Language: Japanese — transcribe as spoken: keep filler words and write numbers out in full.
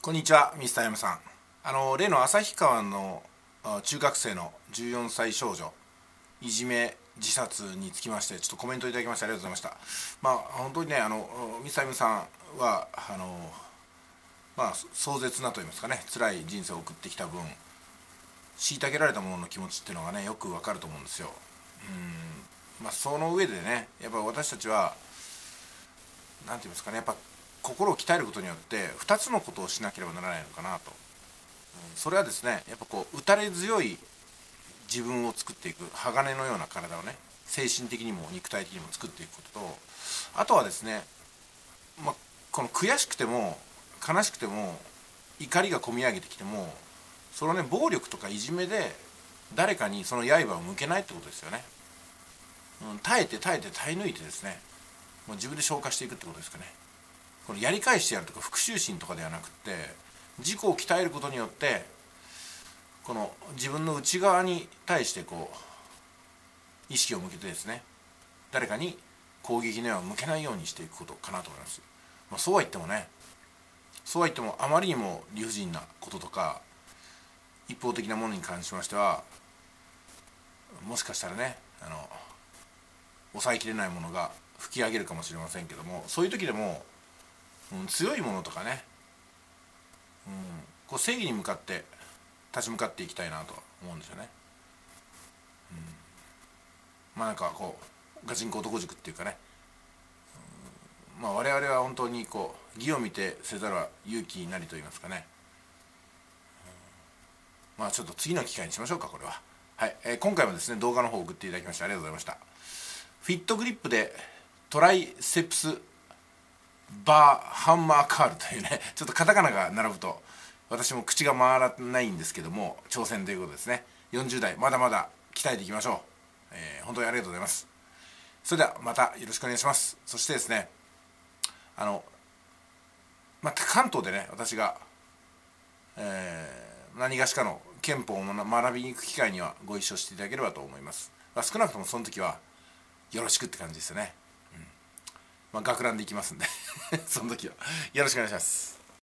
こんにちは、ミスター山さん。あの例の旭川のあ中学生のじゅうよんさい少女いじめ自殺につきましてちょっとコメントいただきましてありがとうございました。まあ本当にね、あのミスター山さんはあのまあ壮絶なと言いますかね、辛い人生を送ってきた分、虐げられた者の気持ちっていうのがねよくわかると思うんですよ。うんまあその上でね、やっぱ私たちはなんて言いますかね、やっぱ心を鍛えることによってふたつのことをしなければならないのかなと。それはですね、やっぱこう打たれ強い自分を作っていく、鋼のような体をね、精神的にも肉体的にも作っていくことと、あとはですね、まあ、この悔しくても悲しくても怒りがこみ上げてきても、そのね暴力とかいじめで誰かにその刃を向けないってことですよね。うん、耐えて耐えて耐え抜いてですね、もう自分で消化していくってことですかね。このやり返してやるとか復讐心とかではなくって、自己を鍛えることによってこの自分の内側に対してこう意識を向けてですね、誰かに攻撃の矢を向けないようにしていくことかなと思います。まあ、そうは言ってもね、そうは言ってもあまりにも理不尽なこととか一方的なものに関しましては、もしかしたらね、あの抑えきれないものが吹き上げるかもしれませんけども、そういう時でも、うん、強いものとかね、うん、こう正義に向かって立ち向かっていきたいなと思うんですよね。うん、まあなんかこうガチンコ男塾っていうかね、うん、まあ我々は本当にこう義を見てせざるは勇気になりと言いますかね、うん、まあちょっと次の機会にしましょうかこれは。はい、えー、今回もですね動画の方を送っていただきましてありがとうございました。フィットグリップでトライセプスバーハンマーカールというね、ちょっとカタカナが並ぶと私も口が回らないんですけども、挑戦ということですね。よんじゅう代まだまだ鍛えていきましょう。えー、本当にありがとうございます。それではまたよろしくお願いします。そしてですね、あの、まあ、関東でね私が、えー、何がしかの憲法を学びに行く機会にはご一緒していただければと思います。まあ、少なくともその時はよろしくって感じですよね。うん、まあ、学ランで行きますんでその時はよろしくお願いします。